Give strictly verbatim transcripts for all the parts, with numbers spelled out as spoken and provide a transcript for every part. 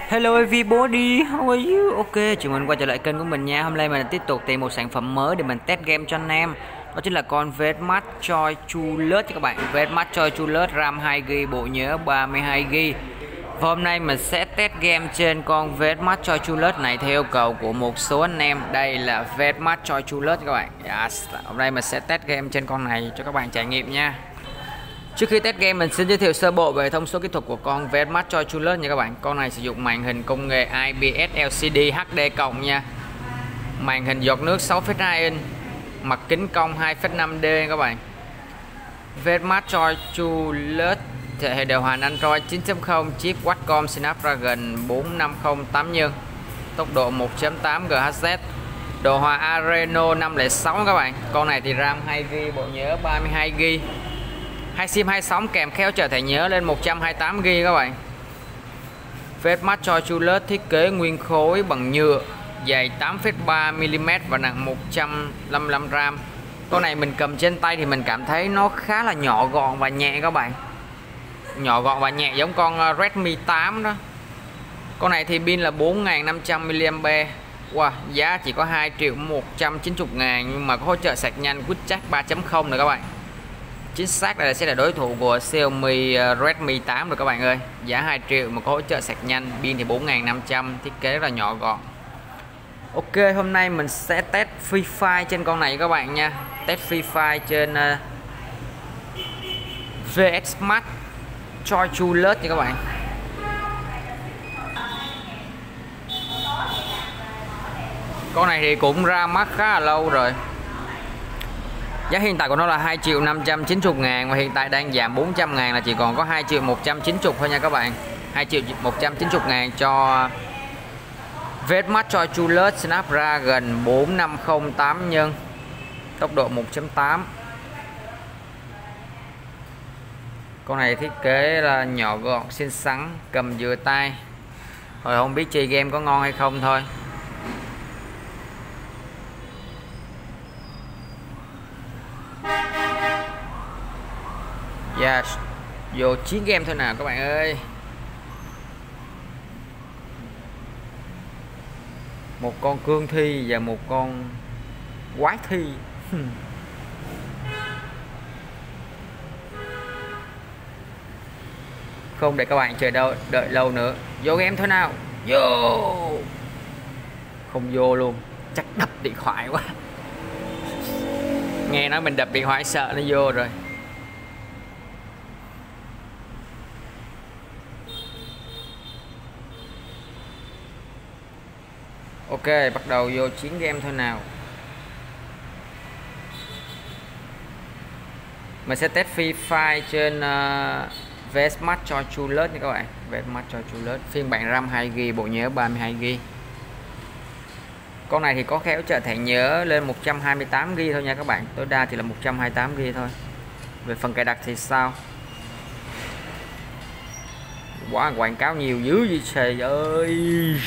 Hello everybody, how are you? Ok, chúng mình quay trở lại kênh của mình nha. Hôm nay mình tiếp tục tìm một sản phẩm mới để mình test game cho anh em. Đó chính là con Vsmart Choi Chulet cho các bạn. Vsmart Choi Chulet RAM hai gi ga bai, bộ nhớ ba mươi hai gi ga bai. Và hôm nay mình sẽ test game trên con Vsmart Choi Chulet này theo yêu cầu của một số anh em. Đây là Vsmart Choi Chulet các bạn. Yes. Hôm nay mình sẽ test game trên con này cho các bạn trải nghiệm nha. Trước khi test game mình xin giới thiệu sơ bộ về thông số kỹ thuật của con Vsmart Choi Chulet nha các bạn. Con này sử dụng màn hình công nghệ i pê ét lờ xê đê hát đê cộng nha. Màn hình giọt nước sáu phẩy hai inch, mặt kính cong hai phẩy năm đê các bạn. Vsmart Choi Chulet hệ hệ điều hành Android chín chấm không, chip Qualcomm Snapdragon bốn năm không tám nhân, tốc độ một chấm tám gigahertz, đồ họa Adreno năm không sáu các bạn. Con này thì RAM hai gi ga bai, bộ nhớ ba mươi hai gi ga bai. Hai sim hai sóng kèm khéo trợ thẻ nhớ lên một trăm hai mươi tám gi ga bai các bạn. Vsmart Choi Chulet thiết kế nguyên khối bằng nhựa, dày tám phẩy ba mi li mét và nặng một trăm lăm mươi lăm gram. Con này mình cầm trên tay thì mình cảm thấy nó khá là nhỏ gọn và nhẹ các bạn. Nhỏ gọn và nhẹ giống con Redmi tám đó. Con này thì pin là bốn nghìn năm trăm mi li am pe. Wow, giá chỉ có hai triệu một trăm chín mươi ngàn nhưng mà có hỗ trợ sạc nhanh Quick Charge ba chấm không nữa các bạn. Chính xác là sẽ là đối thủ của Xiaomi Redmi tám rồi các bạn ơi. Giá hai triệu mà có hỗ trợ sạc nhanh, pin thì bốn nghìn năm trăm, thiết kế rất là nhỏ gọn. Ok, hôm nay mình sẽ test Free Fire trên con này các bạn nha. Test Free Fire trên uh, Vsmart Choi Chulet nha các bạn. Con này thì cũng ra mắt khá là lâu rồi. Giá hiện tại của nó là hai triệu năm trăm chín mươi ngàn và hiện tại đang giảm bốn trăm ngàn là chỉ còn có hai triệu một trăm chín mươi thôi nha các bạn. hai triệu một trăm chín mươi ngàn cho Vsmart Choi Chulet Snapdragon bốn năm không tám nhân, tốc độ một chấm tám. Con này thiết kế là nhỏ gọn xinh xắn, cầm vừa tay. Rồi không biết chơi game có ngon hay không thôi. Yes, vô chiến game thôi nào các bạn ơi. Một con cương thi và một con quái thi. Không để các bạn chờ đâu đợi lâu nữa. Vô game thôi nào. Vô. Không vô luôn, chắc đập điện thoại quá. Nghe nói mình đập điện thoại sợ nó vô rồi. Ok, bắt đầu vô chiến game thôi nào. Mình sẽ test Free Fire trên uh, Vsmart Choi Chulet nha các bạn. Vsmart Choi Chulet phiên bản RAM hai gi ga bai, bộ nhớ ba mươi hai gi ga bai. Con này thì có khéo trợ thẻ nhớ lên một trăm hai mươi tám gi ga bai thôi nha các bạn. Tối đa thì là một trăm hai mươi tám gi ga bai thôi. Về phần cài đặt thì sao? Quá quảng cáo nhiều dữ gì trời ơi.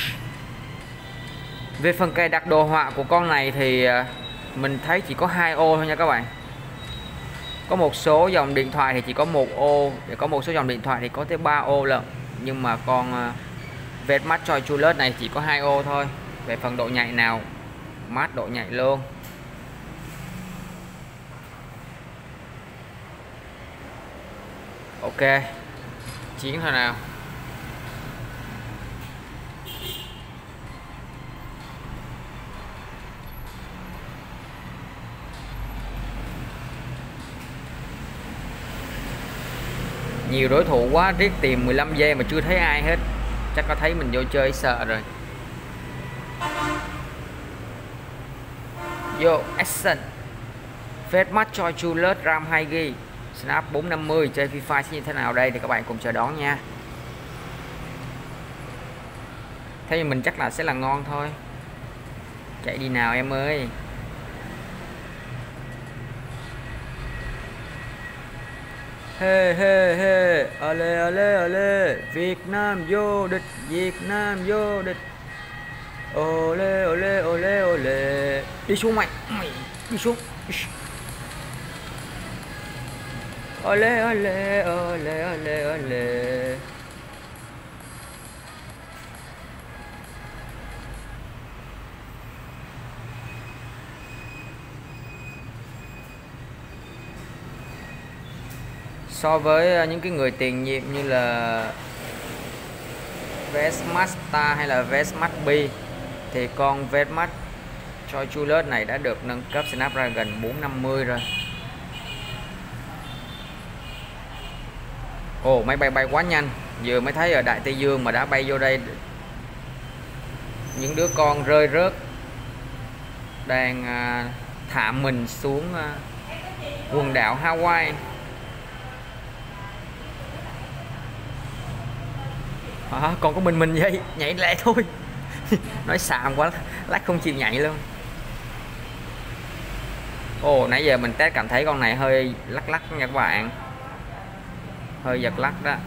Về phần cài đặt đồ họa của con này thì mình thấy chỉ có hai ô thôi nha các bạn. Có một số dòng điện thoại thì chỉ có một ô, để có một số dòng điện thoại thì có tới ba ô lận. Nhưng mà con Vsmart Choi Chulet này chỉ có hai ô thôi. Về phần độ nhạy nào, mát độ nhạy luôn. Ok, chiến thôi nào. Nhiều đối thủ quá, riết tìm mười lăm giây mà chưa thấy ai hết. Chắc có thấy mình vô chơi sợ rồi. Vô action. Vsmart Choi Chulet RAM hai gi ga bai, Snap bốn năm mươi. Chơi Free Fire sẽ như thế nào đây thì các bạn cùng chờ đón nha. Theo như mình chắc là sẽ là ngon thôi. Chạy đi nào em ơi. Hey hey hey, ole ole ole, Việt Nam vô địch, Việt Nam vô địch. Ole ole ole ole. Đi xuống mày, đi xuống. Ole ole ole ole ole. So với những cái người tiền nhiệm như là Vestmaster hay là Vestmax B thì con Vestmax Choi Chulet này đã được nâng cấp Snapdragon bốn năm mươi rồi. Ồ, máy bay bay quá nhanh, vừa mới thấy ở Đại Tây Dương mà đã bay vô đây. Những đứa con rơi rớt đang à, thả mình xuống à, quần đảo Hawaii. À, còn có mình mình vậy, nhảy lẹ thôi. Nói xàm quá, lát không chịu nhảy luôn. Ồ, nãy giờ mình test cảm thấy con này hơi lắc lắc nha các bạn, hơi giật lắc đó.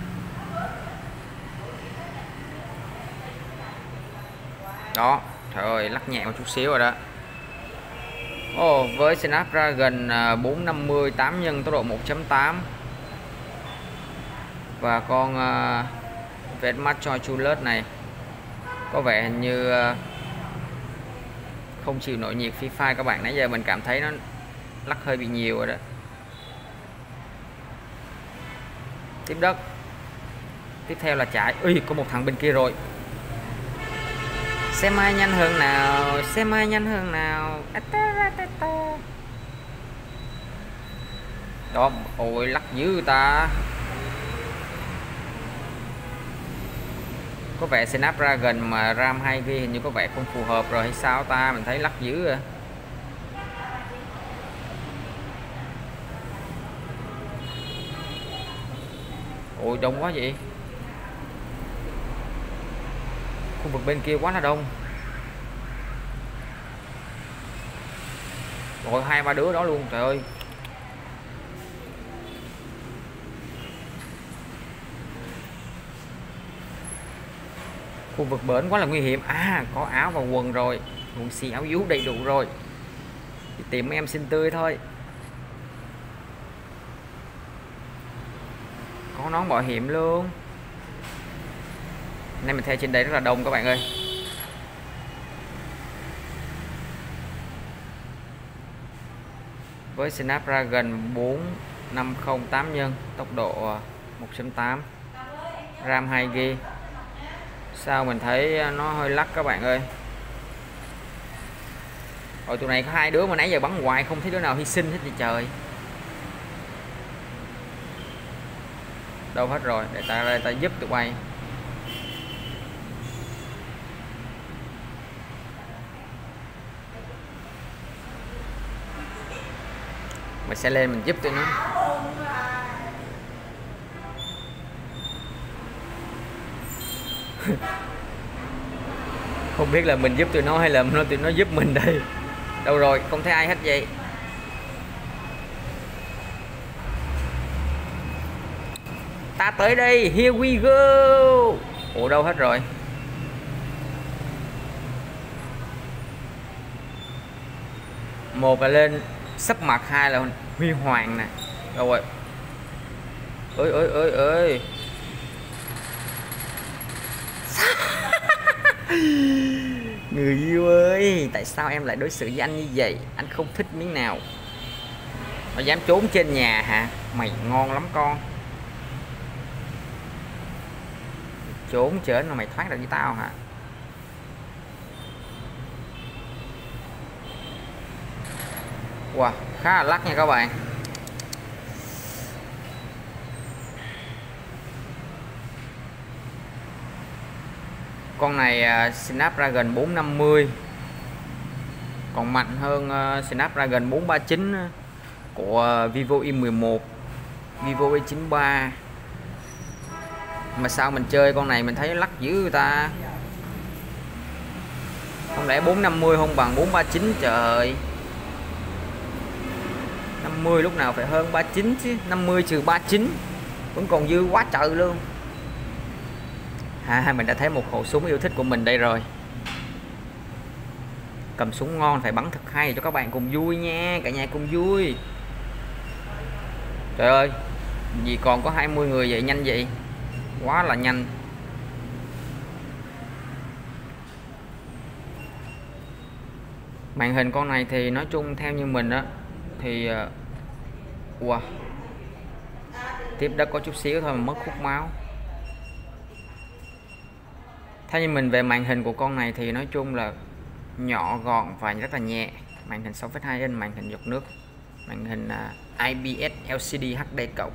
Đó, trời ơi, lắc nhẹ một chút xíu rồi đó. Ồ, với Snapdragon bốn năm mươi tám nhân tốc độ một chấm tám và con uh, Vestmax Choi Chulet này có vẻ hình như uh, không chịu nổi nhiệt Free Fire các bạn. Nãy giờ mình cảm thấy nó lắc hơi bị nhiều rồi đó. Tiếp đất. Tiếp theo là chạy. Ui, có một thằng bên kia rồi. Xem ai nhanh hơn nào, xem ai nhanh hơn nào. Đó, ôi lắc dữ ta. Có vẻ Snapdragon mà RAM hai gi-ga-bai hình như có vẻ không phù hợp rồi hay sao ta, mình thấy lắc dữ à. Ôi đông quá vậy. Khu vực bên kia quá là đông. Rồi hai ba đứa đó luôn, trời ơi. Khu vực bển quá là nguy hiểm. À, có áo và quần rồi, quần xì áo vú đầy đủ rồi. Đi tìm em xinh tươi thôi. Có nón bảo hiểm luôn. Nên mình theo trên đây rất là đông các bạn ơi. Với Snapdragon bốn năm không tám nhân, tốc độ một chấm tám, RAM hai gi-ga-bai. Sao mình thấy nó hơi lắc các bạn ơi. Rồi tụi này có hai đứa mà nãy giờ bắn hoài không thấy đứa nào hy sinh hết vậy trời. Đâu hết rồi, để ta ra ta giúp tụi bay. Mình sẽ lên mình giúp tụi nó. Không biết là mình giúp tụi nó hay là nó tụi nó giúp mình đây. Đâu rồi, không thấy ai hết vậy. Ta tới đây, here we go. Ủa đâu hết rồi. Một là lên sắp mặt, hai là huy hoàng nè. Đâu rồi. Ơi ơi ơi ơi. Người yêu ơi, tại sao em lại đối xử với anh như vậy? Anh không thích miếng nào. Nó dám trốn trên nhà hả? Mày ngon lắm con. Trốn chết mà mày thoát được với tao hả? Wow, khá là lắc nha các bạn. Con này uh, Snapdragon bốn năm mươi còn mạnh hơn uh, Snapdragon bốn ba chín của uh, Vivo i mười một, Vivo i chín ba. Mà sao mình chơi con này mình thấy lắc dữ ta. Không lẽ bốn năm mươi không bằng bốn ba chín trời. năm mươi lúc nào phải hơn ba chín chứ. năm mươi trừ ba chín vẫn còn dư quá trời luôn. À, mình đã thấy một khẩu súng yêu thích của mình đây rồi. Cầm súng ngon phải bắn thật hay cho các bạn cùng vui nha. Cả nhà cùng vui. Trời ơi, gì còn có hai mươi người vậy, nhanh vậy. Quá là nhanh. Màn hình con này thì nói chung theo như mình á thì uh, wow, Tiếp đất có chút xíu thôi mà mất hút máu. Theo như mình về màn hình của con này thì nói chung là nhỏ gọn và rất là nhẹ. Màn hình sáu phẩy hai inch, màn hình giọt nước, màn hình uh, I P S L C D H D cộng.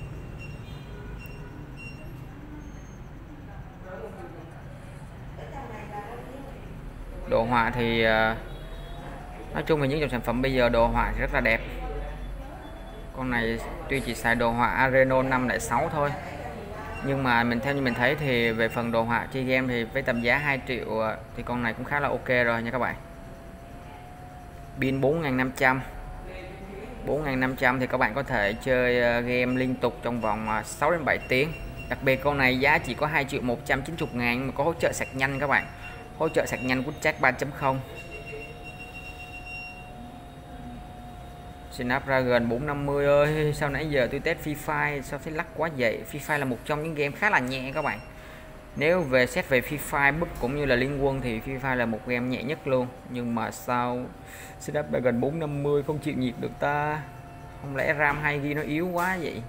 Đồ họa thì uh, nói chung là những dòng sản phẩm bây giờ đồ họa rất là đẹp. Con này tuy chỉ xài đồ họa Adreno năm không sáu thôi, nhưng mà mình theo như mình thấy thì về phần đồ họa chơi game thì với tầm giá hai triệu thì con này cũng khá là ok rồi nha các bạn. Pin bốn nghìn năm trăm, bốn nghìn năm trăm thì các bạn có thể chơi game liên tục trong vòng sáu đến bảy tiếng. Đặc biệt con này giá chỉ có hai triệu một trăm chín mươi ngàn mà có hỗ trợ sạc nhanh các bạn. Hỗ trợ sạc nhanh của Chat ba chấm không. Snapdragon bốn năm mươi ơi, sao nãy giờ tôi test Free Fire sao thấy lắc quá vậy. Free Fire là một trong những game khá là nhẹ các bạn. Nếu về xét về Free Fire búp cũng như là Liên Quân thì Free Fire là một game nhẹ nhất luôn. Nhưng mà sao Snapdragon bốn năm mươi không chịu nhiệt được ta? Không lẽ RAM hai gi ga bai nó yếu quá vậy?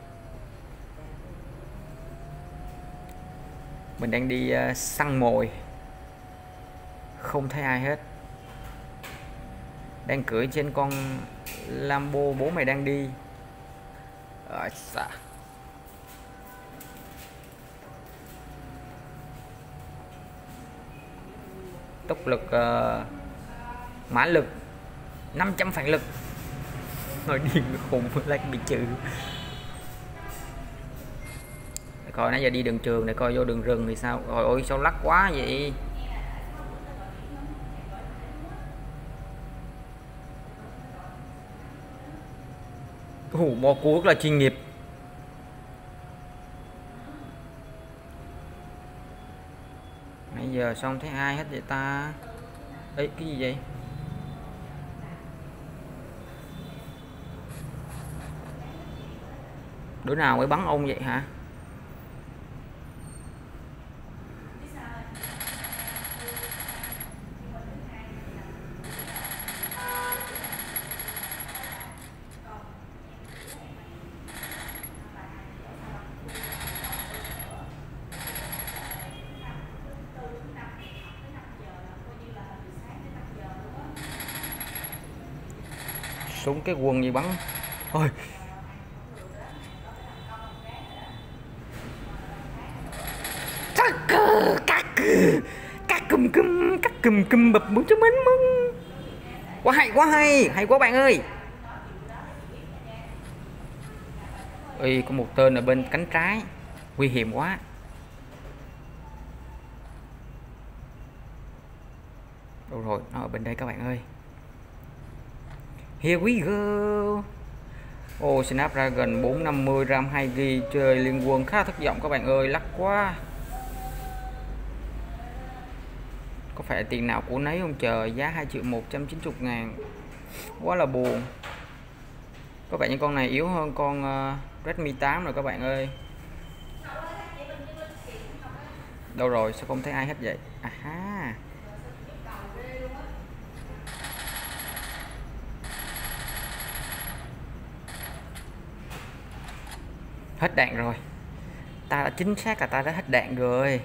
Mình đang đi uh, săn mồi, không thấy ai hết. Đang cưỡi trên con Lambo bố mày đang đi. Rồi xạ. Tốc lực uh, mã lực năm trăm phản lực. Nói điên khùng lại bị trừ. Để coi nãy giờ đi đường trường để coi vô đường rừng thì sao. Rồi ôi sao lắc quá vậy. Ồ, bò cua rất là chuyên nghiệp. Nãy giờ xong thấy ai hết vậy ta? Ê, cái gì vậy? Đứa nào mới bắn ông vậy hả? Súng cái quần gì bắn thôi. Cắt cắt cắt cùm cùm cắt cùm cùm bập bụng cho mình mừng. Quá hay, quá hay, hay quá bạn ơi. Ê, có một tên ở bên cánh trái, nguy hiểm quá. Đâu rồi, nó ở bên đây các bạn ơi. Here we go. Oh, Snapdragon bốn năm mươi, RAM hai gi ga bai, chơi Liên Quân khá thất vọng các bạn ơi, lắc quá. Có phải tiền nào của nấy không trời, giá hai triệu một trăm chín mươi ngàn. Quá là buồn. Có vẻ như con này yếu hơn con uh, Redmi tám rồi các bạn ơi. Đâu rồi, sao không thấy ai hết vậy? À ha. Hết đạn rồi. Ta đã chính xác là ta đã hết đạn rồi.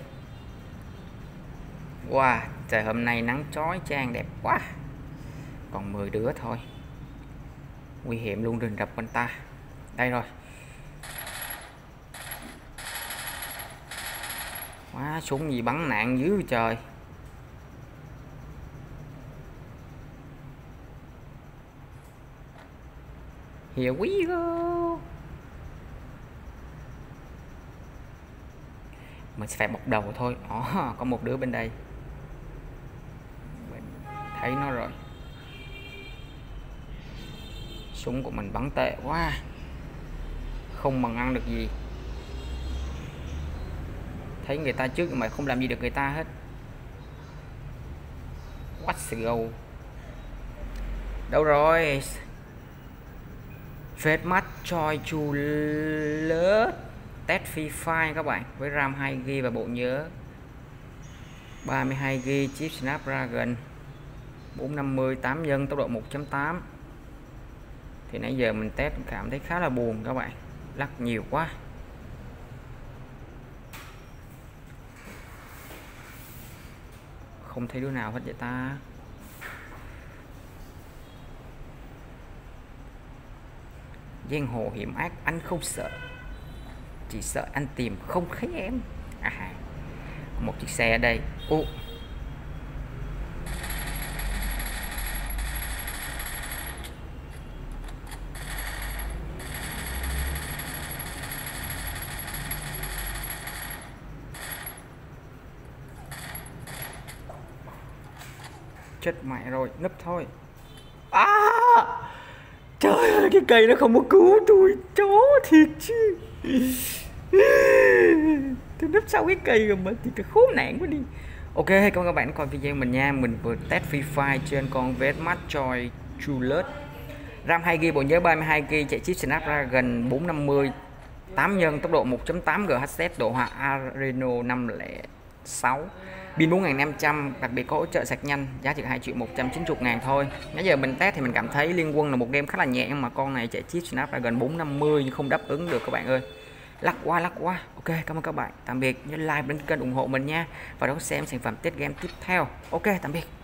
Wow, trời hôm nay nắng chói chang đẹp quá. Còn mười đứa thôi. Nguy hiểm luôn, rình rập quanh ta. Đây rồi. Quá, súng gì bắn nạn dữ trời. Here we go. Mình sẽ phải bọc đầu thôi. Ồ, có một đứa bên đây. Mình thấy nó rồi. Súng của mình bắn tệ quá. Không bằng ăn được gì. Thấy người ta trước mà không làm gì được người ta hết. What's go. Đâu rồi? Vedmat Choi Chulet test Free Fire các bạn, với RAM hai gi ga bai và bộ nhớ ba mươi hai gi ga bai, chip Snapdragon bốn năm mươi, tám nhân, tốc độ một chấm tám. Thì nãy giờ mình test cảm thấy khá là buồn các bạn, lắc nhiều quá. không thấy đứa nào hết vậy ta. Giang hồ hiểm ác anh không sợ, chỉ sợ anh tìm không thấy em. À, một chiếc xe ở đây. Ô, chết mẹ rồi, nấp thôi. À, trời ơi, cái cây nó không có cứu tôi, chó thiệt chứ. Tôi nấp sau cái cây rồi mà thì cái khốn nạn quá đi. Ok, cảm ơn các bạn coi video mình nha. Mình vừa test Free Fire trên con Vedmat Choi Chulet. RAM hai gi ga bai, bộ nhớ ba mươi hai gi ga bai, chạy chip Snapdragon bốn năm mươi, tám nhân, tốc độ một chấm tám gigahertz, độ hòa Adreno năm không sáu, pin bốn nghìn năm trăm, đặc biệt có hỗ trợ sạc nhanh, giá chỉ hai triệu một trăm chín mươi ngàn thôi. Nãy giờ mình test thì mình cảm thấy Liên Quân là một game khá là nhẹ, nhưng mà con này chạy chip Snapdragon bốn năm mươi nhưng không đáp ứng được các bạn ơi. Lắc quá lắc quá. Ok, cảm ơn các bạn. Tạm biệt, nhớ like, đăng ký kênh ủng hộ mình nha. Và đón xem sản phẩm test game tiếp theo. Ok, tạm biệt.